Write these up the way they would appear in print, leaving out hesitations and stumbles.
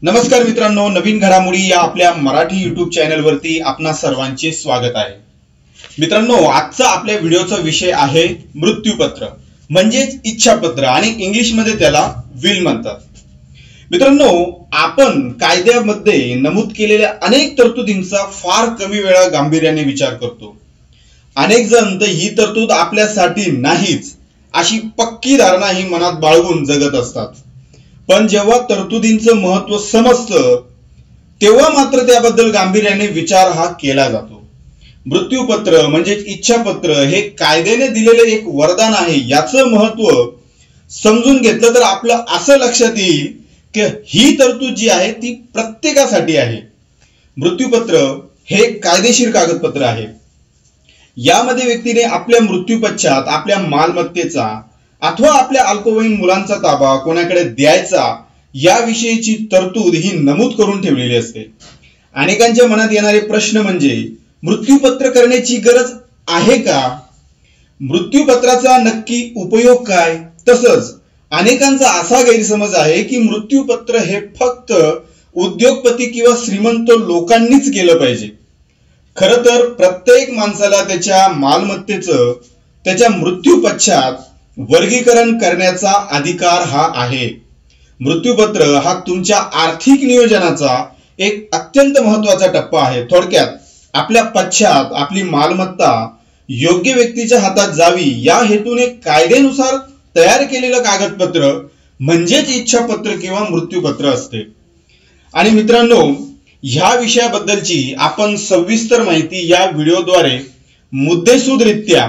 नमस्कार मित्रांनो, नवीन घडामोडी या आपल्या मराठी युट्यूब चॅनल वरती आपणा सर्वांचे स्वागत आहे। मित्रांनो, आजचा आपल्या व्हिडिओचा विषय आहे मृत्यूपत्र म्हणजेच इच्छापत्र आणि इंग्लिश मध्ये त्याला विल म्हणतात। मित्रांनो, आपण कायद्यामध्ये नमूद केलेल्या अनेक तरतुदींचा फार कमी वेळा गांभीर्याने विचार करतो। अनेक जण तर ही तरतूद आपल्यासाठी नाहीच अशी पक्की धारणा ही मनात बाळगून जगत असतात। पण जेव्हा तरतुदींचं महत्व समजतं तेव्हा मात्र त्याबद्दल गांभीर्याने विचार हा केला जातो। मृत्यूपत्र म्हणजेच इच्छापत्र हे कायद्याने दिलेले एक वरदान आहे। याचं महत्व समजून घेतलं तर आपलं असं लक्षात येईल की ही तरतूद जी आहे ती प्रत्येकासाठी आहे। मृत्यूपत्र हे कायदेशीर कागदपत्र आहे। यामध्ये व्यक्तीने आपल्या मृत्यूपश्चात आपल्या मालमत्तेचा अथवा आपल्या अल्पवयीन मुलांचा ताबा कोणाकडे द्यायचा याविषयीची तरतूद ही नमूद करून ठेवलेली असते। अनेकांच्या मनात येणारे प्रश्न म्हणजे मृत्यूपत्र करण्याची गरज आहे का? मृत्यूपत्राचा नक्की उपयोग काय? तसंच अनेकांचा असा गैरसमज आहे की मृत्यूपत्र हे फक्त उद्योगपती किंवा श्रीमंत लोकांनीच केलं पाहिजे। खरं तर प्रत्येक माणसाला त्याच्या मालमत्तेचं त्याच्या मृत्यूपश्चात वर्गीकरण करण्याचा अधिकार हा आहे। मृत्यूपत्र हा तुमच्या आर्थिक नियोजनाचा एक अत्यंत महत्त्वाचा टप्पा आहे। थोडक्यात आपल्या पश्चात आपली मालमत्ता योग्य व्यक्तीच्या हातात जावी या हेतूने कायद्यानुसार तयार केलेलं कागदपत्र म्हणजेच इच्छापत्र किंवा मृत्यूपत्र असते। आणि मित्रांनो, ह्या विषयाबद्दलची आपण सविस्तर माहिती या व्हिडिओद्वारे मुद्देसूदरित्या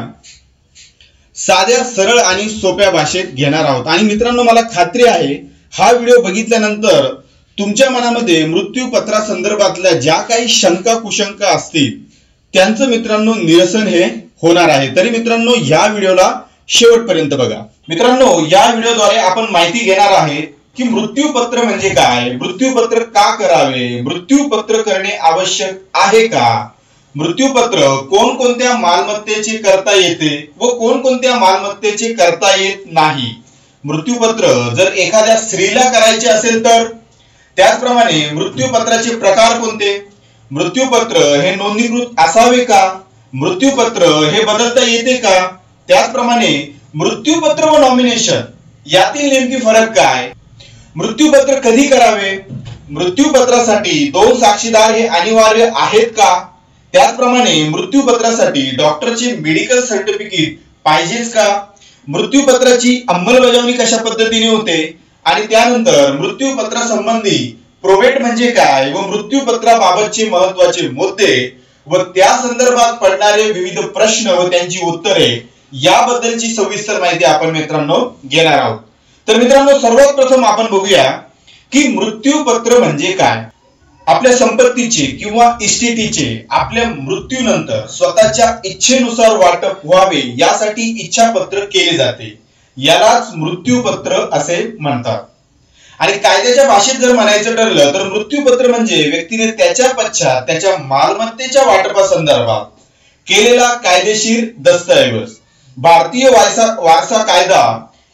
साध्या सरळ आणि सोप्या भाषेत घेणार आहोत। आणि मित्रांनो, मला खात्री आहे हा व्हिडिओ बघितल्यानंतर तुमच्या मनामध्ये मृत्यूपत्रासंदर्भातल्या ज्या काही शंका कुशंका असतील त्यांचं मित्रांनो निरसन हे होणार आहे। तरी मित्रांनो, या व्हिडिओला शेवटपर्यंत बघा। मित्रांनो, या व्हिडिओद्वारे आपण माहिती घेणार आहे की मृत्यूपत्र म्हणजे काय, मृत्यूपत्र का करावे, मृत्यूपत्र करणे आवश्यक आहे का, मृत्यूपत्र कोणकोणत्या मालमत्तेचे करता येते व कोणकोणत्या मालमत्तेचे करता येत नाही, मृत्यूपत्र जर एखाद्या स्त्रीला करायचे असेल तर, त्याचप्रमाणे मृत्यूपत्राचे प्रकार कोणते, मृत्यूपत्र हे नोंदणीकृत असावे का, मृत्यूपत्र हे बदलता येते का, त्याचप्रमाणे मृत्यूपत्र व नॉमिनेशन यातील नेमकी फरक काय, मृत्यूपत्र कधी करावे, मृत्यूपत्रासाठी 2 साक्षीदार हे अनिवार्य आहेत का, त्याचप्रमाणे मृत्यूपत्रासाठी डॉक्टरचे मेडिकल सर्टिफिकेट पाहिजेच का, मृत्यूपत्राची अंमलबजावणी कशा पद्धतीने होते आणि त्यानंतर मृत्यूपत्रासंबंधी प्रोबेट म्हणजे काय व मृत्यूपत्राबाबतचे महत्त्वाचे मुद्दे व त्या संदर्भात पडणारे विविध प्रश्न व त्यांची उत्तरे याबद्दलची सविस्तर माहिती आपण मित्रांनो घेणार आहोत। तर मित्रांनो, सर्वात प्रथम आपण बघूया की मृत्यूपत्र म्हणजे काय। आपल्या संपत्तीचे किंवा इस्टेटीचे आपल्या मृत्यूनंतर स्वतःच्या इच्छेनुसार वाटप व्हावे यासाठी इच्छापत्र केले जाते। यालाच मृत्यूपत्र असे म्हणतात। आणि कायद्याच्या भाषेत जर म्हणायचं ठरलं तर मृत्यूपत्र म्हणजे व्यक्तीने त्याच्या पश्चात त्याच्या मालमत्तेच्या वाटपासंदर्भात केलेला कायदेशीर दस्तऐवज। भारतीय वारसा कायदा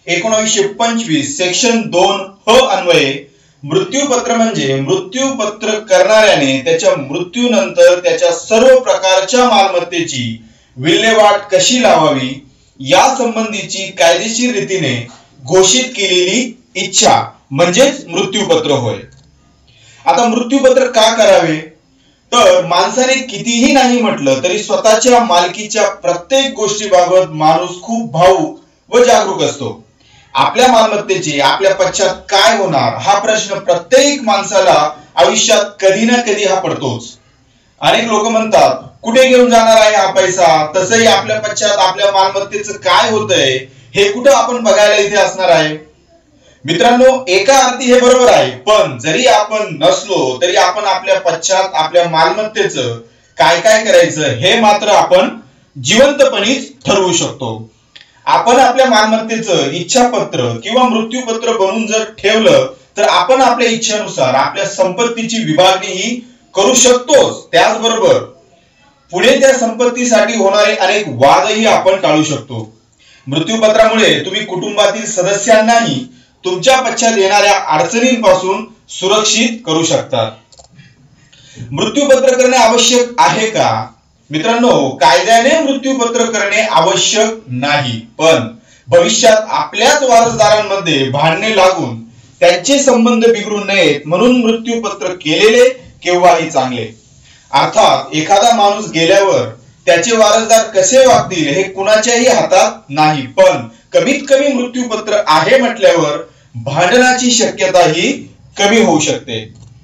1925 सेक्शन 2 अन्वये मृत्यूपत्र म्हणजे मृत्यूपत्र करणाऱ्याने त्याच्या मृत्यूनंतर त्याच्या सर्व प्रकारच्या मालमत्तेची विल्हेवाट कशी लावावी या संबंधीची कायदेशीर रीतीने घोषित केलेली इच्छा म्हणजेच मृत्यूपत्र होय। आता मृत्यूपत्र का करावे तर माणसाने कितीही नाही म्हटलं तरी स्वतःच्या मालकीच्या प्रत्येक गोष्टीबाबत माणूस खूप भावुक व जागरूक असतो। आपल्या मालमत्तेचे आपल्या पश्चात काय होणार हा प्रश्न प्रत्येक माणसाला आयुष्यात कधी ना कधी हा पडतोच। अनेक लोक म्हणतात कुठे घेऊन जाणार आहे हा पैसा, तसंही आपल्या पश्चात आपल्या मालमत्तेचं काय होतंय हे कुठं आपण बघायला इथे असणार आहे। मित्रांनो, एका अर्थी हे बरोबर आहे, पण जरी आपण नसलो तरी आपण आपल्या पश्चात आपल्या मालमत्तेचं काय काय करायचं हे मात्र आपण जिवंतपणीच ठरवू शकतो। आपण आपल्या मालमत्तेचं इच्छापत्र किंवा मृत्यूपत्र बनवून जर ठेवलं तर आपण आपल्या इच्छेनुसार आपल्या संपत्तीची विभागणी ही करू शकतोच। त्याचबरोबर पुढे त्या संपत्तीसाठी होणारे अनेक वादही आपण टाळू शकतो। मृत्यूपत्रामुळे तुम्ही कुटुंबातील सदस्यांनाही तुमच्या पश्चात येणाऱ्या अडचणींपासून सुरक्षित करू शकतात. मृत्यूपत्र करणे आवश्यक आहे का? मित्रांनो, कायद्याने मृत्यूपत्र करणे आवश्यक नाही, पण भविष्यात आपल्याच वारसदारांमध्ये भांडणे लागून त्यांचे संबंध बिघडू नयेत म्हणून मृत्यूपत्र केलेले केव्हाही चांगले. अर्थात एखादा माणूस गेल्यावर त्याचे वारसदार कसे वागतील हे कुणाच्याही हातात नाही, पण कमीत कमी मृत्यूपत्र आहे म्हटल्यावर भांडणाची शक्यताही कमी होऊ शकते.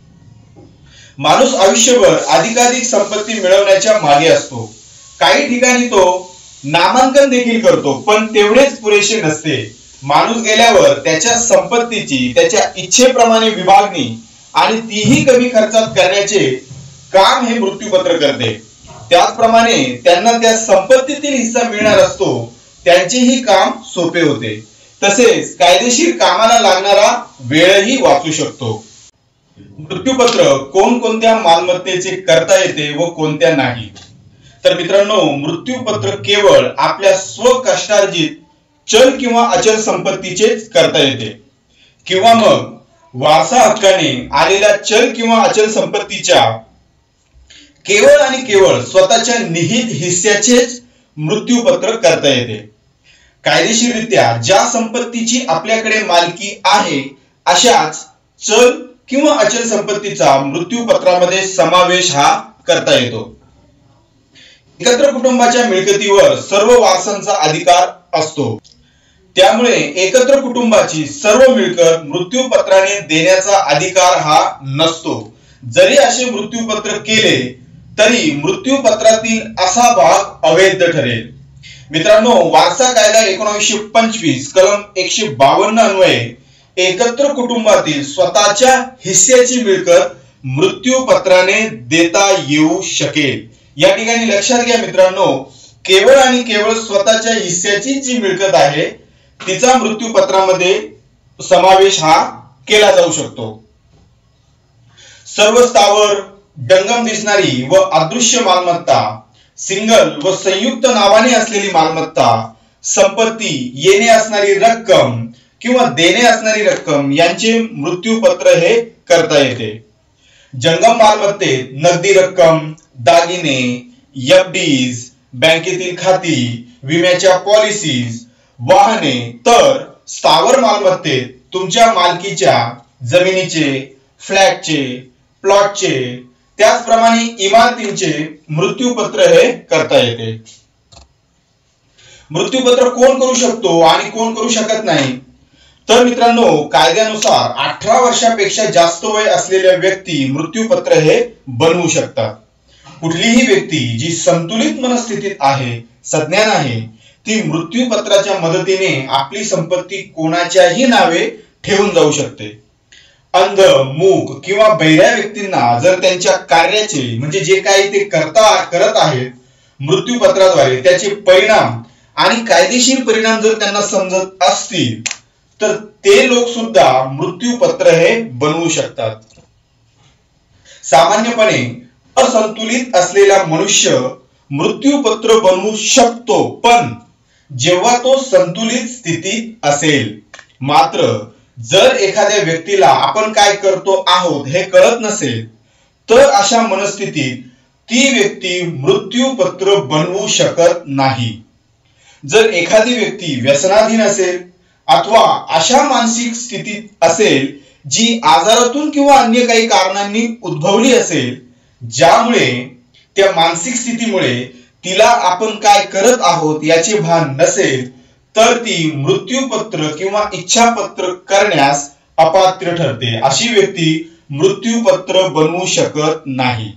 माणूस आयुष्यभर अधिकाधिक संपत्ती मिळवण्याच्या मागे असतो. काही ठिकाणी तो नामांकन देखील करतो, पण तेवढेच पुरेसे नसते. माणूस गेल्यावर त्याच्या संपत्तीची त्याच्या इच्छेप्रमाणे विभागणी आणि तीही कमी खर्चात करण्याचे काम हे मृत्यूपत्र करते. त्याचप्रमाणे त्यांना त्या संपत्तीतील हिस्सा मिळणार असतो, त्यांचेही काम सोपे होते. तसेच कायदेशीर कामाला लागणारा वेळही वाचू शकतो. मृत्यूपत्र कोणकोणत्या मालमत्तेचे करता येते व कोणत्या नाही? तर मित्रांनो, मृत्यूपत्र केवळ आपल्या स्वकष्टार्जित चल किंवा अचल संपत्तीचेच करता येते, किंवा मग वारसा हक्काने आलेल्या चल किंवा अचल संपत्तीच्या केवळ आणि केवळ स्वतःच्या निहित हिस्स्याचेच मृत्यूपत्र करता येते. कायदेशीररित्या ज्या संपत्तीची आपल्याकडे मालकी आहे अशाच चल किंवा अचल संपत्तीचा मृत्यूपत्रामध्ये समावेश हा करता येतो. एकत्र कुटुंबाच्या मिळकतीवर सर्व वारसांचा अधिकार असतो, त्यामुळे एकत्र कुटुंबाची सर्व मिळकत मृत्यूपत्राने देण्याचा अधिकार हा नसतो. जरी असे मृत्यूपत्र केले तरी मृत्यूपत्रातील असा भाग अवैध ठरेल. मित्रांनो, वारसा कायदा 1925 कलम 152 अन्वये एकत्र कुटुंबातील स्वतःच्या हिस्स्याची मिळकत मृत्यूपत्राने देता येऊ शकेल. या ठिकाणी लक्षात घ्या मित्रांनो, केवळ आणि केवळ स्वतःच्या हिस्स्याची जी मिळकत आहे तिचा मृत्यूपत्रामध्ये समावेश हा केला जाऊ शकतो. सर्व स्थावर, जंगम दिसणारी व अदृश्य मालमत्ता, सिंगल व संयुक्त नावाने असलेली मालमत्ता, संपत्ती, येणे असणारी रक्कम किंवा देणे असणारी रक्कम यांचे मृत्यूपत्र हे करता येते. जंगम मालमत्तेत नगदी रक्कम, दागिने, एफडीज, बँकेतील खाती, विम्याच्या पॉलिसीज, वाहने, तर स्थावर मालमत्तेत तुमच्या मालकीच्या जमिनीचे, फ्लॅटचे, प्लॉटचे, त्याचप्रमाणे इमारतींचे मृत्यूपत्र हे करता येते. मृत्यूपत्र कोण करू शकतो आणि कोण करू शकत नाही? तर मित्रांनो, कायद्यानुसार 18 वर्षापेक्षा जास्त वय असलेल्या व्यक्ती मृत्यूपत्र हे बनवू शकतात. कुठलीही व्यक्ती जी संतुलित मनस्थितीत आहे, सज्ञान आहे, ती मृत्यूपत्राच्या मदतीने आपली संपत्ती कोणाच्याही नावे ठेवून जाऊ शकते. अंध, मूक किंवा बहिऱ्या व्यक्तींना जर त्यांच्या कार्याचे म्हणजे जे काही ते करत आहेत मृत्यूपत्राद्वारे त्याचे परिणाम आणि कायदेशीर परिणाम जर त्यांना समजत असतील तर ते लोक सुद्धा मृत्यूपत्र हे बनवू शकतात. सामान्यपणे असंतुलित असलेला मनुष्य मृत्यूपत्र बनवू शकतो, पण जेव्हा तो संतुलित स्थितीत असेल. मात्र जर एखाद्या व्यक्तीला आपण काय करतो आहोत हे कळत नसेल तर अशा मनस्थितीत ती व्यक्ती मृत्यूपत्र बनवू शकत नाही. जर एखादी व्यक्ती व्यसनाधीन असेल अथवा अशा मानसिक स्थितीत असेल जी आजारातून किंवा अन्य काही कारणांनी उद्भवली असेल, ज्यामुळे त्या मानसिक स्थितीमुळे तिला आपण काय करत आहोत याचे भान नसेल, तर ती मृत्यूपत्र किंवा इच्छापत्र करण्यास अपात्र ठरते. अशी व्यक्ती मृत्यूपत्र बनवू शकत नाही.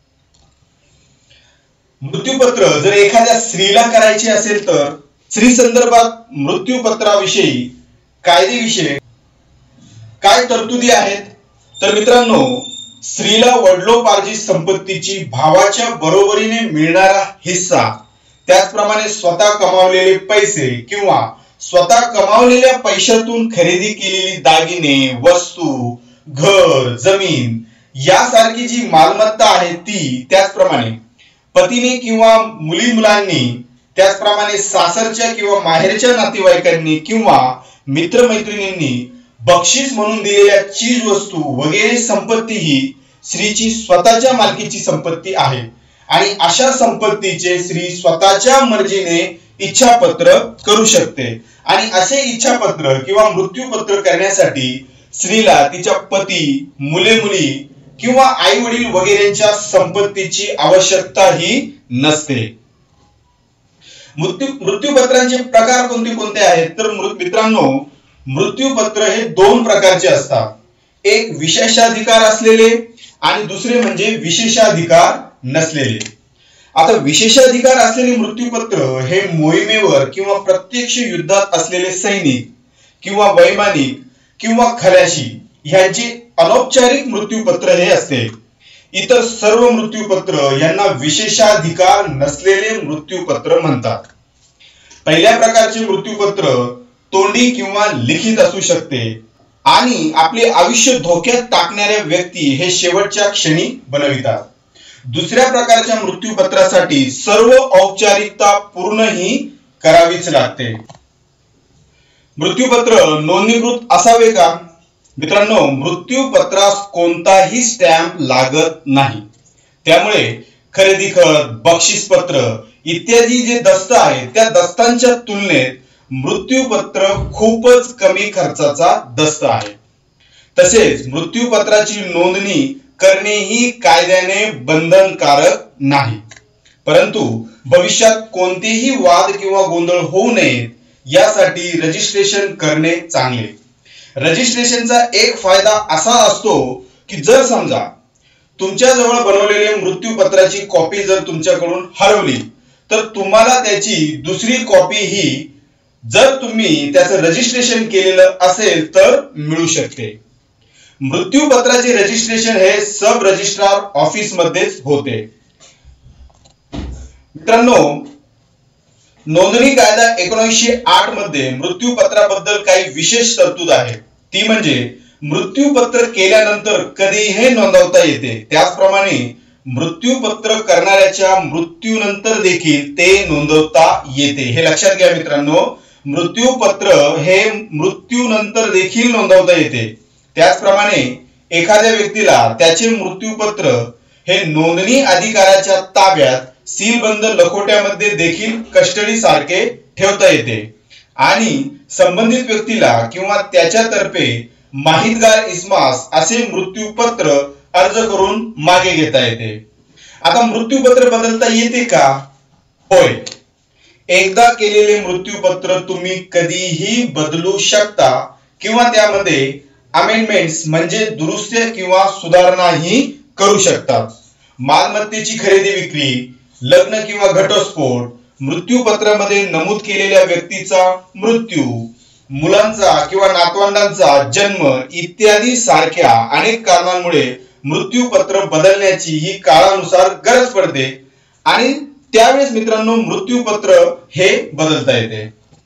मृत्यूपत्र जर एखाद्या स्त्रीला करायचे असेल तर स्त्री संदर्भात मृत्यूपत्राविषयी कायदेविषयी काय तरतुदी आहेत? तर मित्रांनो, स्त्रीला वडिलोपार्जित संपत्तीची भावाच्या बरोबरीने मिळणारा हिस्सा, त्याचप्रमाणे स्वतः कमावलेले पैसे किंवा स्वतः कमावलेल्या पैशातून खरेदी केलेली दागिने, वस्तू, घर, जमीन यासारखी जी मालमत्ता आहे ती, त्याचप्रमाणे पतीने किंवा मुलांनी, त्याचप्रमाणे सासरच्या किंवा माहेरच्या नातेवाईकांनी किंवा मित्रमैत्रिणींनी बक्षीस म्हणून दिलेल्या चीज वस्तू वगैरे संपत्ती ही स्त्रीची स्वतःच्या मालकीची संपत्ती आहे आणि अशा संपत्तीचे स्त्री स्वतःच्या मर्जीने इच्छापत्र करू शकते आणि असे इच्छापत्र किंवा मृत्यूपत्र करण्यासाठी स्त्रीला तिच्या पती, मुले मुली किंवा आई वडील वगैरेंच्या संपत्तीची आवश्यकताही नसते. मृत्यूपत्रांचे प्रकार कोणते कोणते आहेत तर मित्रांनो, मृत्यूपत्र हे दोन प्रकारचे असतात. एक विशेषाधिकार असलेले आणि दुसरे म्हणजे विशेषाधिकार नसलेले. आता विशेषाधिकार असलेले मृत्यूपत्र हे मोहिमेवर किंवा प्रत्यक्ष युद्धात असलेले सैनिक किंवा वैमानिक किंवा खलाशी ह्यांचे अनौपचारिक मृत्यूपत्र हे असते. इतर सर्व मृत्यूपत्र यांना विशेषाधिकार नसलेले मृत्यूपत्र म्हणतात. पहिल्या प्रकारचे मृत्यूपत्र तोंडी किंवा लिखित असू शकते आणि आपले आयुष्य धोक्यात टाकणाऱ्या व्यक्ती हे शेवटच्या क्षणी बनवितात. दुसऱ्या प्रकारच्या मृत्यूपत्रासाठी सर्व औपचारिकता पूर्णही करावीच लागते. मृत्यूपत्र नोंदणीकृत असावे का? मित्रांनो, मृत्यूपत्रास कोणताही स्टॅम्प लागत नाही. त्यामुळे खरेदी खत, बक्षीसपत्र इत्यादी जे दस्त आहेत त्या दस्तांच्या तुलनेत मृत्यूपत्र खूपच कमी खर्चाचा दस्त आहे. तसेच मृत्यूपत्राची नोंदणी करणेही कायद्याने बंधनकारक नाही. परंतु भविष्यात कोणतेही वाद किंवा गोंधळ होऊ नयेत यासाठी रजिस्ट्रेशन करणे चांगले. रजिस्ट्रेशनचा एक फायदा असा असतो की जर समजा तुमच्या जवळ बनवलेले मृत्यूपत्राची कॉपी जर तुमच्याकडून हरवली तर तुम्हाला त्याची दुसरी कॉपी ही जर तुम्ही त्याचं रजिस्ट्रेशन केलेलं असेल तर मिळू शकते. मृत्यूपत्राचे रजिस्ट्रेशन हे सब रजिस्ट्रार ऑफिस मध्येच होते. मित्रांनो, नोंदणी कायदा 1908 मध्ये मृत्यूपत्राबद्दल काही विशेष तरतूद आहे. ती म्हणजे मृत्यूपत्र केल्यानंतर कधीही नोंदवता येते. त्याचप्रमाणे मृत्यूपत्र करणाऱ्याच्या मृत्यूनंतर देखील ते नोंदवता येते. हे लक्षात घ्या मित्रांनो, मृत्यूपत्र हे मृत्यूनंतर देखील नोंदवता येते. त्याचप्रमाणे एखाद्या व्यक्तीला त्याचे मृत्यूपत्र हे नोंदणी अधिकाऱ्याच्या ताब्यात सीलबंद लखोट्यामध्ये देखील कस्टडी सारखे ठेवता येते आणि संबंधित व्यक्तीला किंवा त्याच्यातर्फे माहितगार इस्मास असे मृत्यूपत्र अर्ज करून मागे घेता येते. आता मृत्यूपत्र बदलता येते का? होय. एकदा केलेले मृत्यूपत्र तुम्ही कधीही बदलू शकता किंवा त्यामध्ये अमेंडमेंट्स म्हणजे दुरुस्त्या किंवा सुधारणाही करू शकतात. मालमत्तेची खरेदी विक्री, लग्न किंवा घटस्फोट, मृत्यूपत्रामध्ये नमूद केलेल्या व्यक्तीचा मृत्यू, मुलांचा किंवा नातवंडांचा जन्म इत्यादी सारख्या अनेक कारणांमुळे मृत्यूपत्र बदलण्याची ही काळानुसार गरज पडते आणि त्यावेळेस मित्रांनो मृत्यूपत्र हे बदलता येते.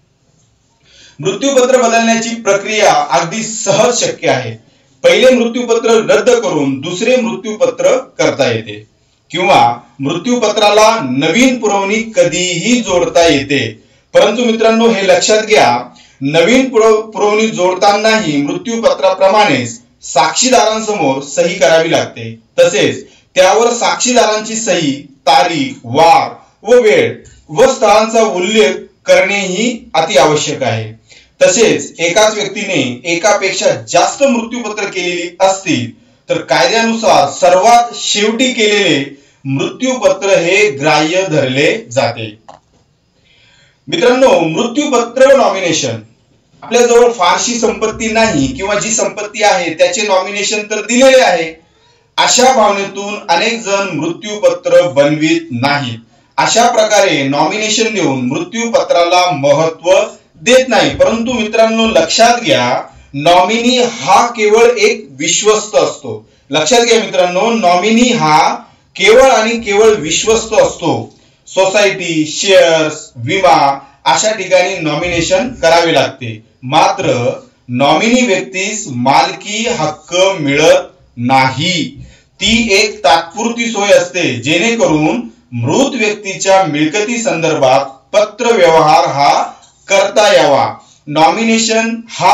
मृत्यूपत्र बदलण्याची प्रक्रिया अगदी सहज शक्य आहे. पहिले मृत्यूपत्र रद्द करून दुसरे मृत्यूपत्र करता येते किंवा मृत्यूपत्राला नवीन पुरवणी कधीही जोडता येते. परंतु मित्रांनो हे लक्षात घ्या, नवीन पुरवणी जोडतानाही मृत्यूपत्राप्रमाणेच साक्षीदारांसमोर सही करावी लागते. तसेच त्यावर साक्षीदारांची सही, तारीख, वार व वेळ व स्थळांचा उल्लेख करणेही अति आवश्यक आहे. तसेच एकाच व्यक्तीने एकापेक्षा जास्त मृत्यूपत्र केलेली असतील तर कायद्यानुसार सर्वात शेवटी केलेले मृत्यूपत्र हे ग्राह्य धरले जाते. मित्रांनो, मृत्यूपत्र नॉमिनेशन. आपल्याजवळ फारशी संपत्ती नाही किंवा जी संपत्ती आहे त्याचे नॉमिनेशन तर दिलेले आहे. अशा भावनेतून अनेक जण मृत्यूपत्र बनवित नाहीत. अशा प्रकारे नॉमिनेशन देऊन मृत्यूपत्राला महत्व देत नाही. परंतु मित्रांनो लक्षात घ्या, नॉमिनी हा केवळ एक विश्वस्त असतो. लक्षात घ्या मित्रांनो, नॉमिनी हा केवळ आणि केवळ विश्वस्त असतो. सोसायटी, शेअर्स, विमा अशा ठिकाणी नॉमिनेशन करावे लागते. मात्र नॉमिनी व्यक्तीस मालकी हक्क मिळत नाही. ती एक तात्पुरती सोय असते जेणेकरून मृत व्यक्तीच्या मिळकती संदर्भात पत्र व्यवहार हा करता यावा. नॉमिनेशन हा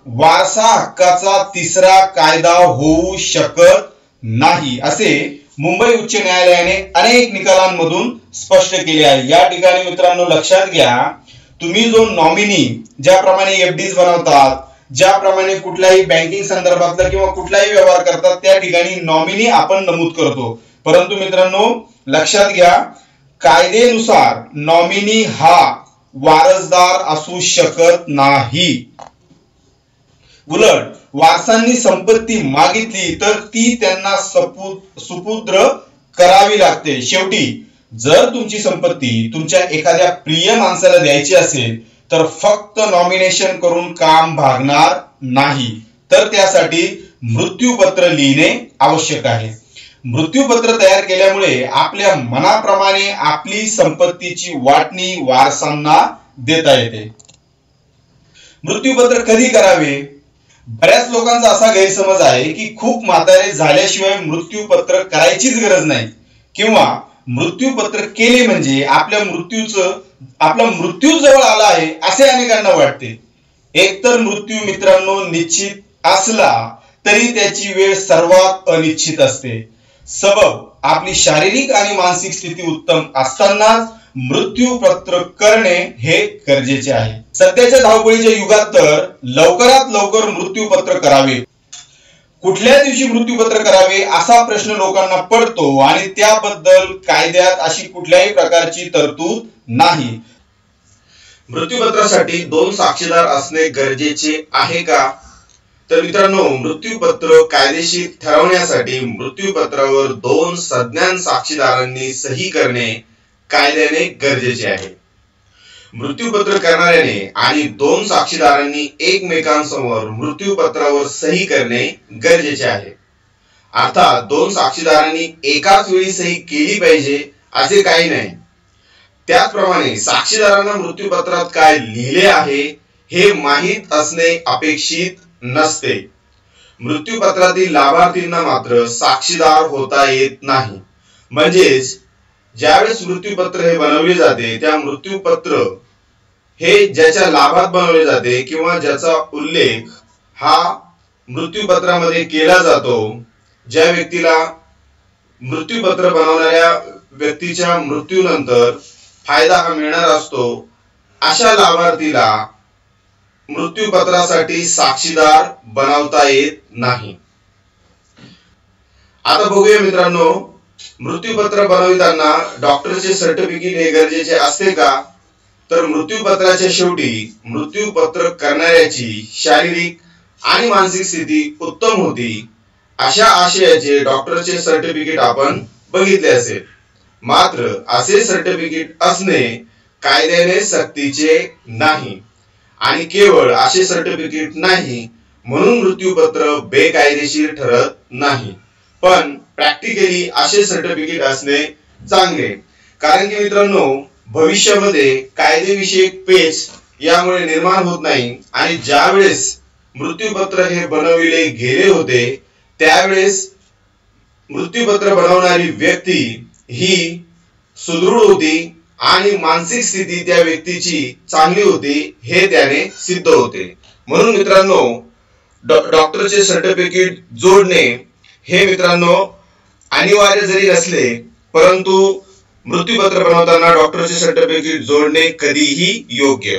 वारसा हक्काचा तिसरा कायदा होऊ शकत नाही असे मुंबई उच्च न्यायालयाने अनेक निकालांमधून स्पष्ट केले आहे। या ठिकाणी मित्रांनो लक्षात घ्या, तुम्ही जो नॉमिनी ज्याप्रमाणे एफडीज बनवतात, ज्याप्रमाणे कुठल्याही बँकिंग संदर्भातला किंवा कुठलाही व्यवहार करतात त्या ठिकाणी नॉमिनी आपण नमूद करतो, परंतु मित्रांनो लक्षात घ्या कायदेनुसार नॉमिनी हा वारसदार असू शकत नाही। उलट वारसांनी संपत्ती मागितली तर ती त्यांना सुपुत्र करावी लागते। शेवटी जर तुमची संपत्ती तुमच्या एखाद्या प्रिय माणसाला द्यायची असेल तर फक्त नॉमिनेशन करून काम भागणार नाही, तर त्यासाठी मृत्यूपत्र लिहिणे आवश्यक आहे। मृत्यूपत्र तयार केल्यामुळे आपल्या मनाप्रमाणे आपली संपत्तीची वाटणी वारसांना देता येते। मृत्यूपत्र कधी करावे? बऱ्याच लोकांचा असा गैरसमज आहे की खूप म्हातारे झाल्याशिवाय मृत्यूपत्र करायचीच गरज नाही किंवा मृत्यूपत्र केले म्हणजे आपला मृत्यू जवळ आला आहे असे अनेकांना वाटते। एकतर मृत्यू मित्रांनो निश्चित असला तरी त्याची वेळ सर्वात अनिश्चित असते। सबब आपली शारीरिक आणि मानसिक स्थिती उत्तम असतानाच मृत्यूपत्र करणे हे गरजेचे आहे। सध्याच्या धावपळीच्या युगात तर लवकरात लवकर मृत्यूपत्र करावे, कुठल्या दिवशी मृत्यूपत्र करावे असा प्रश्न लोकांना पडतो आणि त्याबद्दल कायद्यात अशी कुठल्याही प्रकारची तरतूद नाही। मृत्यूपत्रासाठी 2 साक्षीदार असणे गरजेचे आहे का? तर मित्रांनो मृत्यूपत्र कायदेशीर ठरवण्यासाठी मृत्यूपत्रावर 2 सज्ञान साक्षीदारांनी सही करणे कायद्याने गरजेचे आहे। मृत्यूपत्र करणाऱ्याने आणि 2 साक्षीदारांनी एकमेकांसमोर मृत्यूपत्रावर सही करणे गरजेचे आहे। अर्थात 2 साक्षीदारांनी एकाच वेळी सही केली पाहिजे असे काही नाही। त्याचप्रमाणे साक्षीदारांना मृत्यूपत्रात काय लिहिले आहे हे माहित असणे अपेक्षित नसते। मृत्यूपत्रातील लाभार्थींना मात्र साक्षीदार होता येत नाही। म्हणजेच ज्यावेळेस मृत्यूपत्र हे बनवले जाते त्या मृत्यूपत्र हे ज्याच्या लाभात बनवले जाते किंवा ज्याचा उल्लेख हा मृत्यूपत्रामध्ये केला जातो, ज्या व्यक्तीला मृत्यूपत्र बनवणाऱ्या व्यक्तीच्या मृत्यूनंतर फायदा हा मिळणार असतो, अशा लाभार्थीला मृत्यूपत्रासाठी साक्षीदार बनवता येत नाही। आता बघूया मित्रांनो, मृत्यूपत्र बनविताना डॉक्टरचे सर्टिफिकेट हे गरजेचे असते का? तर मृत्यूपत्राच्या शेवटी मृत्यूपत्र करणाऱ्याची शारीरिक आणि मानसिक स्थिती उत्तम होती अशा आशयाचे डॉक्टरचे सर्टिफिकेट आपण बघितले असेल। मात्र असे सर्टिफिकेट असणे कायद्याने सक्तीचे नाही आणि केवळ असे सर्टिफिकेट नाही म्हणून मृत्यूपत्र बेकायदेशीर ठरत नाही, पण प्रॅक्टिकली असे सर्टिफिकेट असणे चांगले। कारण की मित्रांनो भविष्यामध्ये कायदेविषयक पेच यामुळे निर्माण होत नाही आणि ज्यावेळेस मृत्यूपत्र हे बनविले गेले होते त्यावेळेस मृत्यूपत्र बनवणारी व्यक्ती ही सुदृढ होती आणि मानसिक स्थिती त्या व्यक्तीची चांगली होती हे त्याने सिद्ध होते। म्हणून मित्रांनो डॉक्टरचे सर्टिफिकेट जोडणे हे मित्रांनो अनिवार्य जरी असले परंतु मृत्यूपत्र बनवताना डॉक्टरचे सर्टिफिकेट जोडणे कधीही योग्य।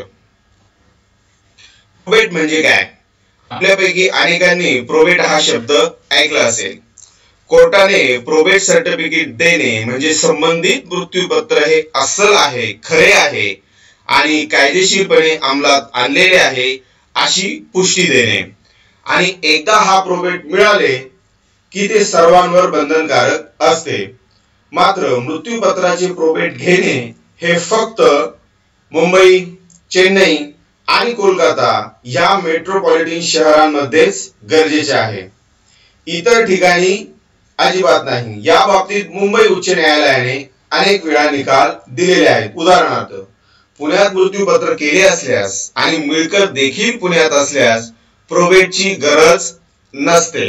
प्रोबेट म्हणजे काय? आपल्यापैकी अनेकांनी प्रोबेट हा शब्द ऐकला असेल। कोर्टाने प्रोबेट सर्टिफिकेट देणे म्हणजे संबंधित मृत्यूपत्र हे अस्सल आहे, खरे आहे आणि कायदेशीरपणे अंमलात आणलेले आहे अशी पुष्टी देणे आणि एकदा हा प्रोबेट मिळाले की ते सर्वांवर बंधनकारक असते। मात्र मृत्यूपत्राचे प्रोबेट घेणे हे फक्त मुंबई, चेन्नई आणि कोलकाता या मेट्रोपॉलिटन शहरांमध्येच गरजेचे आहे, इतर ठिकाणी अजिबात नाही। या बाबतीत मुंबई उच्च न्यायालयाने अनेक वेळा निकाल दिलेले आहेत। उदाहरणार्थ पुण्यात मृत्यूपत्र केले असल्यास आणि मिळकत देखील पुण्यात असल्यास प्रोबेटची गरज नसते।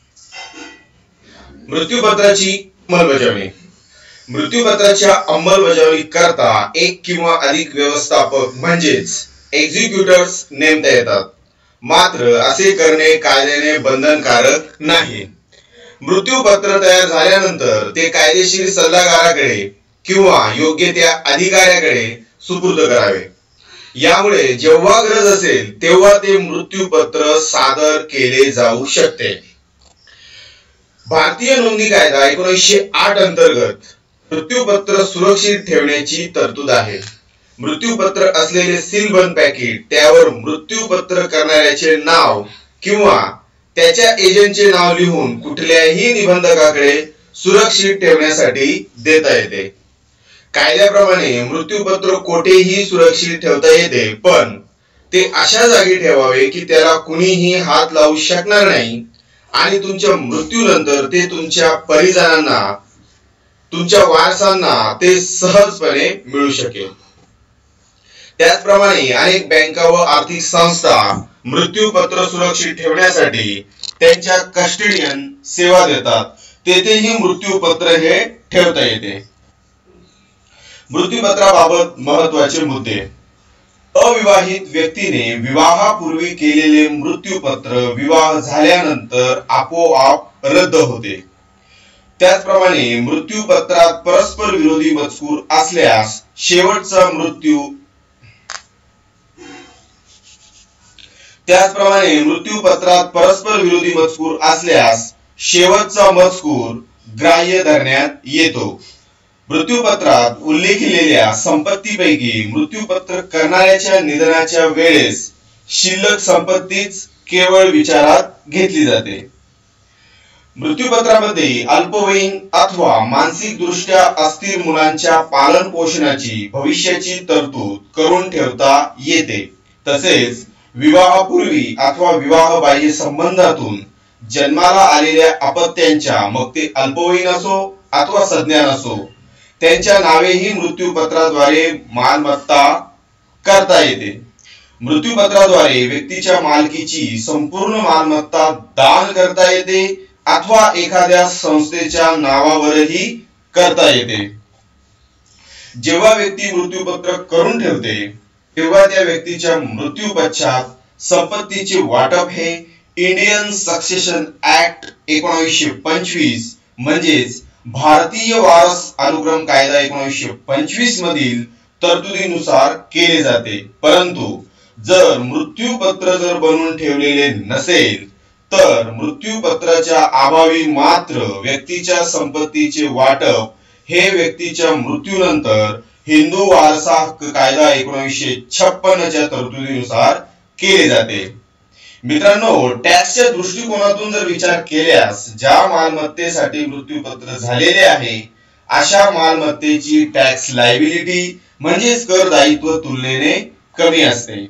मृत्यूपत्राची अंमलबजावणी। मृत्यूपत्राच्या अंमलबजावणी करता एक किंवा अधिक व्यवस्थापक म्हणजेच एक्झिक्युटर्स नेमता येतात। मात्र असे करणे कायद्याने बंधनकारक नाही. मृत्यूपत्र तयार झाल्यानंतर ते कायदेशीर सल्लागाराकडे किंवा योग्य त्या अधिकाऱ्याकडे सुपूर्द करावे. यामुळे जेव्हा गरज असेल तेव्हा ते मृत्यूपत्र सादर केले जाऊ शकते. भारतीय नोंदणी कायदा 1908 अंतर्गत मृत्यूपत्र सुरक्षित ठेवण्याची तरतूद आहे. मृत्यूपत्र असलेले सीलबंद पॅकेट त्यावर मृत्यूपत्र करणाऱ्याचे नाव किंवा त्याच्या एजंटचे नाव लिहून कुठल्याही निबंधकाकडे सुरक्षित ठेवण्यासाठी देता येते. कायद्याप्रमाणे मृत्यूपत्र कोठेही सुरक्षित ठेवता येते, पण ते अशा जागी ठेवावे की त्याला कुणीही हात लावू शकणार नाही आणि तुमच्या मृत्यूनंतर ते तुमच्या परिजनांना, तुमच्या वारसांना ते सहजपणे मिळू शकेल. त्याचप्रमाणे अनेक बँका व आर्थिक संस्था मृत्यूपत्र सुरक्षित ठेवण्यासाठी त्यांच्या कस्टडियन सेवा देतात. तेथेही मृत्यूपत्र हे ठेवता येते. मृत्यूपत्राबाबत महत्त्वाचे मुद्दे. अविवाहित व्यक्तीने विवाहापूर्वी केलेले मृत्यूपत्र विवाह झाल्यानंतर आपोआप रद्द होते. त्याचप्रमाणे मृत्यूपत्रात परस्पर विरोधी मजकूर असल्यास शेवटचा मजकूर ग्राह्य धरण्यात येतो. मृत्यूपत्रात उल्लेखलेल्या संपत्तीपैकी मृत्यूपत्र करणाऱ्याच्या निधनाच्या वेळेस शिल्लक संपत्तीच केवळ विचारात घेतली जाते. मृत्यूपत्रामध्ये अल्पवयीन अथवा मानसिक दृष्ट्या अस्थिर मुलांच्या पालन पोषणाची भविष्याची तरतूद करून ठेवता येते. तसेच विवाहापूर्वी अथवा विवाहबाह्य संबंधातून जन्माला आलेल्या अपत्यांच्या, मग ते अल्पवयीन असो अथवा सज्ञान असो, त्यांच्या नावेही मृत्यूपत्राद्वारे मालमत्ता करता येते. मृत्यूपत्राद्वारे व्यक्तीच्या मालकीची संपूर्ण मालमत्ता दान करता येते अथवा एखाद्या संस्थेच्या नावावरही करता येते. जेव्हा व्यक्ती मृत्यूपत्र करून ठेवते तेव्हा त्या व्यक्तीच्या मृत्यू पश्चात संपत्तीचे वाटप हे इंडियन सक्सेशन ऍक्ट 1925 म्हणजेच भारतीय वारस अनुक्रम कायदा 1925 मधील तरतुदीनुसार केले जाते. परंतु जर मृत्यूपत्र बनवून ठेवलेले नसेल तर मृत्यूपत्राच्या अभावी मात्र व्यक्तीच्या संपत्तीचे वाटप हे व्यक्तीच्या मृत्यूनंतर हिंदू वारसा हक्क कायदा 1956 च्या तरतुदीनुसार केले जाते. मित्रांनो, टॅक्सच्या दृष्टिकोनातून जर विचार केल्यास ज्या मालमत्तेसाठी मृत्यूपत्र झालेले आहे अशा मालमत्तेची टॅक्स लायबिलिटी म्हणजेच कर दायित्व तुलनेने कमी असते.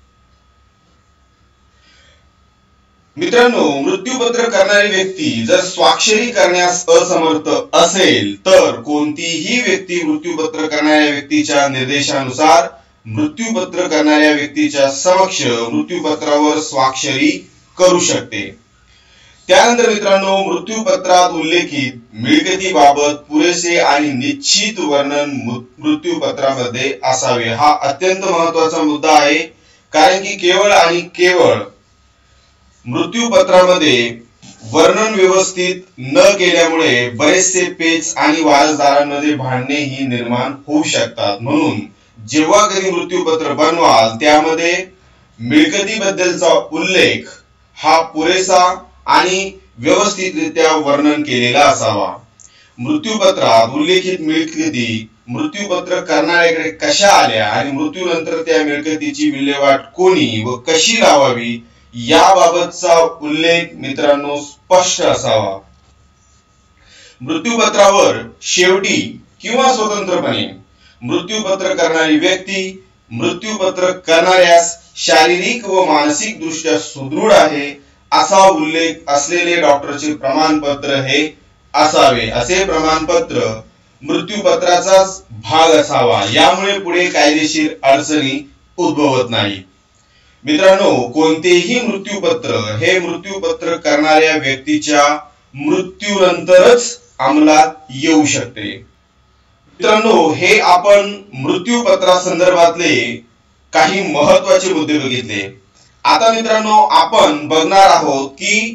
मित्रांनो, मृत्यूपत्र करणारी व्यक्ती जर स्वाक्षरी करण्यास असमर्थ असेल तर कोणतीही व्यक्ती मृत्यूपत्र करणाऱ्या व्यक्तीच्या निर्देशानुसार मृत्यूपत्र करणाऱ्या व्यक्तीच्या समक्ष मृत्यूपत्रावर स्वाक्षरी करू शकते. त्यानंतर मित्रांनो, मृत्यूपत्रात उल्लेखित मिळकतीबाबत पुरेसे आणि निश्चित वर्णन मृत्यूपत्रामध्ये असावे. हा अत्यंत महत्त्वाचा मुद्दा आहे, कारण की केवळ आणि केवळ मृत्यूपत्रामध्ये वर्णन व्यवस्थित न केल्यामुळे बरेचसे पेच आणि वारसदारांमध्ये भांडणेही निर्माण होऊ शकतात. म्हणून जेव्हा कधी मृत्यूपत्र बनवाल त्यामध्ये मिळकतीबद्दलचा उल्लेख हा पुरेसा आणि व्यवस्थितरित्या वर्णन केलेला असावा. मृत्यूपत्रात उल्लेखित मिळकती मृत्यूपत्र करणाऱ्याकडे कशा आल्या आणि मृत्यूनंतर त्या मिळकतीची विल्हेवाट कोणी व कशी लावावी याबाबतचा उल्लेख मित्रांनो स्पष्ट असावा. मृत्यूपत्रावर शेवटी किंवा स्वतंत्रपणे मृत्यूपत्र करणारी व्यक्ती मृत्यूपत्र करणाऱ्यास शारीरिक व मानसिक दृष्ट्या सुदृढ आहे असा उल्लेख असलेले डॉक्टरचे प्रमाणपत्र हे असावे. असे प्रमाणपत्र मृत्यूपत्राचाच भाग असावा. यामुळे पुढे कायदेशीर अडचणी उद्भवत नाही. मित्रांनो, कोणतेही मृत्यूपत्र हे मृत्यूपत्र करणाऱ्या व्यक्तीच्या मृत्यूनंतरच अंमलात येऊ शकते. मित्रांनो, हे आपण मृत्यूपत्रा संदर्भातले काही महत्त्वाचे मुद्दे बघितले. आता मित्रांनो आपण बघणार आहोत की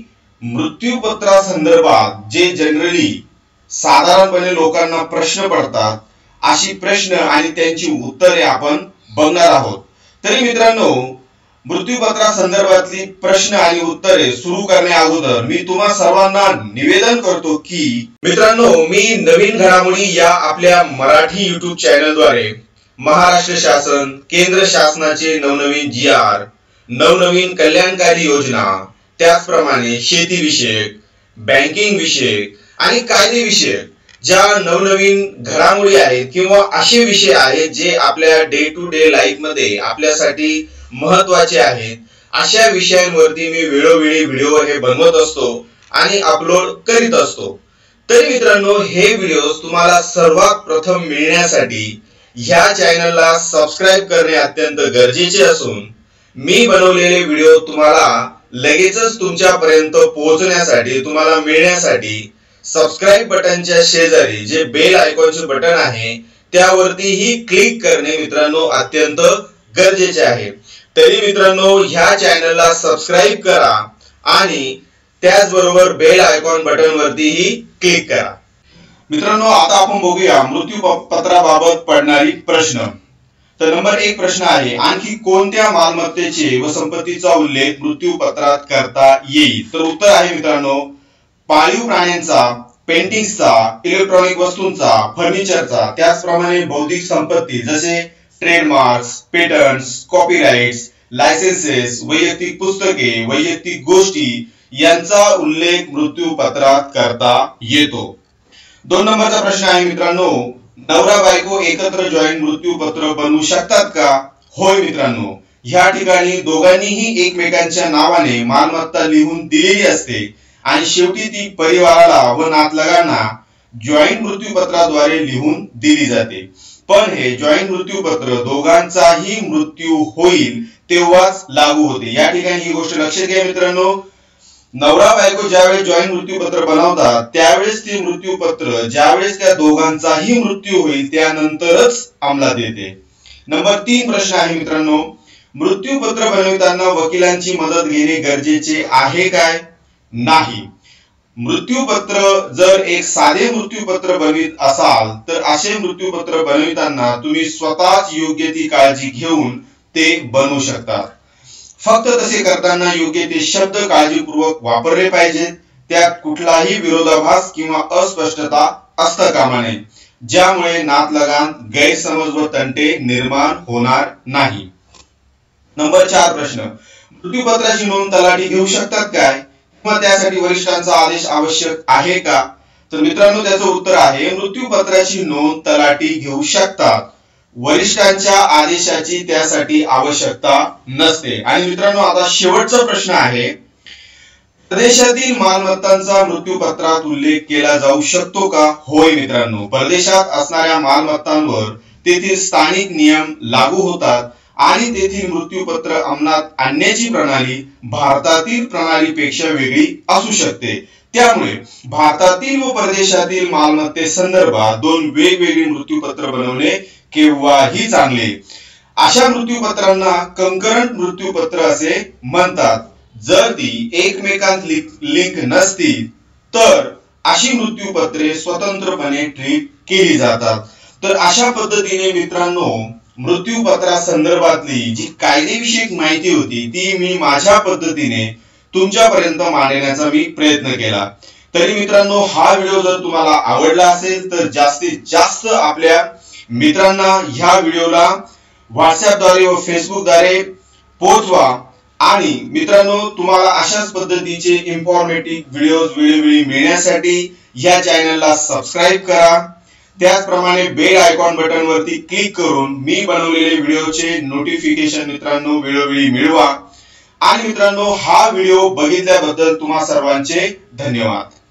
मृत्यूपत्रासंदर्भात जे जनरली साधारणपणे लोकांना प्रश्न पडतात अशी प्रश्न आणि त्यांची उत्तरे आपण बघणार आहोत। तरी मित्रांनो मृत्यूपत्रासंदर्भातली प्रश्न आणि उत्तरे सुरू करण्या अगोदर मी तुम्हा सर्वांना निवेदन करतो की मित्रांनो मी नवीन घडामोडी या आपल्या मराठी YouTube चॅनलद्वारे महाराष्ट्र शासन, केंद्र शासनाचे नवनवीन GR, नवनवीन कल्याणकारी योजना, त्याचप्रमाणे शेती विषयक, बँकिंग विषयक आणि कायदे विषयक ज्या नवनवीन घडामोडी आहेत किंवा असे विषय आहेत जे आपल्या डे टू डे लाईफ मध्ये आपल्यासाठी महत्त्वाचे आहेत, अशा विषयांवरती मी वेळोवेळी व्हिडिओ हे बनवत असतो आणि अपलोड करीत असतो। तरी मित्रांनो हे व्हिडिओज तुम्हाला सर्वात प्रथम मिळण्यासाठी ह्या चॅनलला सबस्क्राइब करणे अत्यंत गरजेचे असून मी बनवलेले व्हिडिओ तुम्हाला लगेचच तुमच्यापर्यंत पोहोचण्यासाठी, तुम्हाला मिळण्यासाठी सबस्क्राइब बटनच्या शेजारी जे बेल आयकॉनचे बटन आहे त्यावरतीही क्लिक करणे मित्रांनो अत्यंत गरजेचे आहे। तरी मित्रांनो ह्या चॅनलला सबस्क्राइब करा आणि त्याचबरोबर बेल आयकॉन बटन वरतीही क्लिक करा। मित्रांनो आता आपण बघूया मृत्यूपत्राबाबत पडणारी प्रश्न। तर नंबर 1 प्रश्न आहे, आणखी कोणत्या मालमत्तेचे व संपत्तीचा उल्लेख मृत्यूपत्रात करता येईल? तर उत्तर आहे मित्रांनो पाळीव प्राण्यांचा, पेंटिंग्सचा, इलेक्ट्रॉनिक वस्तूंचा, फर्निचरचा, त्याचप्रमाणे बौद्धिक संपत्ती जसे ट्रेडमार्क्स, पेटंट्स, कॉपीराइट्स, लायसेन्सेस, वैयक्तिक पुस्तके, वैयक्तिक गोष्टी यांचा उल्लेख मृत्यूपत्रात करता येतो। 2 नंबरचा प्रश्न आहे मित्रांनो नवरा बायको एकत्र जॉईंट मृत्यूपत्र बनवू शकतात का? होय मित्रांनो, ह्या ठिकाणी दोघांनीही एकमेकांच्या नावाने मालमत्ता लिहून दिलेली असते आणि शेवटी ती परिवाराला व नातलगांना जॉईंट मृत्यूपत्राद्वारे लिहून दिली जाते। पण हे जॉईंट मृत्यूपत्र दोघांचाही मृत्यू होईल तेव्हाच लागू होते। या ठिकाणी ही गोष्ट लक्षात घ्या मित्रांनो, नवरा बायको ज्यावेळेस जॉईंट मृत्यूपत्र बनवतात त्यावेळेस ते मृत्यूपत्र ज्यावेळेस त्या दोघांचाही मृत्यू होईल त्यानंतरच अंमलात येते। नंबर 3 प्रश्न आहे मित्रांनो मृत्यूपत्र बनवताना वकिलांची मदत घेणे गरजेचे आहे काय? नाही। मृत्यूपत्र जर एक साधे मृत्यूपत्र बनवित असाल तर असे मृत्यूपत्र बनविताना तुम्ही स्वतःच योग्य ती काळजी घेऊन ते बनवू शकता। फक्त तसे करताना योग्य ते शब्द काळजीपूर्वक वापरले पाहिजेत, त्यात कुठलाही विरोधाभास किंवा अस्पष्टता असता कामा नये ज्यामुळे नातलगात गैरसमज व तंटे निर्माण होणार नाही। नंबर 4 प्रश्न मृत्यूपत्राची नोंद तलाठी घेऊ शकतात काय? किंवा त्यासाठी वरिष्ठांचा आदेश आवश्यक आहे का? तर मित्रांनो त्याचं उत्तर आहे मृत्यूपत्राची नोंद तलाठी घेऊ शकतात, वरिष्ठांच्या आदेशाची त्यासाठी आवश्यकता नसते। आणि मित्रांनो आता शेवटचा प्रश्न आहे परदेशातील मालमत्तांचा मृत्यूपत्रात उल्लेख केला जाऊ शकतो का? होय मित्रांनो, परदेशात असणाऱ्या मालमत्तांवर तेथील स्थानिक नियम लागू होतात आणि तेथील मृत्यूपत्र अंमलात आणण्याची प्रणाली भारतातील प्रणालीपेक्षा वेगळी असू शकते। त्यामुळे भारतातील व परदेशातील मालमत्ते संदर्भात 2 वेगवेगळी मृत्यूपत्र बनवणे केव्हाही चांगले। अशा मृत्यूपत्रांना कंकरंट मृत्यूपत्र असे म्हणतात। जर ती एकमेकांत लिंक नसतील तर अशी मृत्यूपत्रे स्वतंत्रपणे ट्रीट केली जातात। तर अशा पद्धतीने मित्रांनो मृत्यूपत्रासंदर्भातली जी कायदेविषयक माहिती होती ती मी माझ्या पद्धतीने तुमच्यापर्यंत मांडण्याचा मी प्रयत्न केला। तरी मित्रांनो हा व्हिडिओ जर तुम्हाला आवडला असेल तर जास्तीत जास्त आपल्या मित्रांना ह्या व्हिडिओला व्हॉट्सअपद्वारे व फेसबुकद्वारे पोहोचवा। आणि मित्रांनो तुम्हाला अशाच पद्धतीचे इन्फॉर्मेटिव्ह व्हिडिओज वेळोवेळी मिळण्यासाठी ह्या चॅनलला सबस्क्राइब करा, त्याचप्रमाणे बेल आयकॉन बटन वरती क्लिक करून मी बनवलेले व्हिडिओचे नोटिफिकेशन मित्रांनो वेळोवेळी मिळवा। आणि मित्रांनो हा व्हिडिओ बघितल्याबद्दल तुम्हा सर्वांचे धन्यवाद।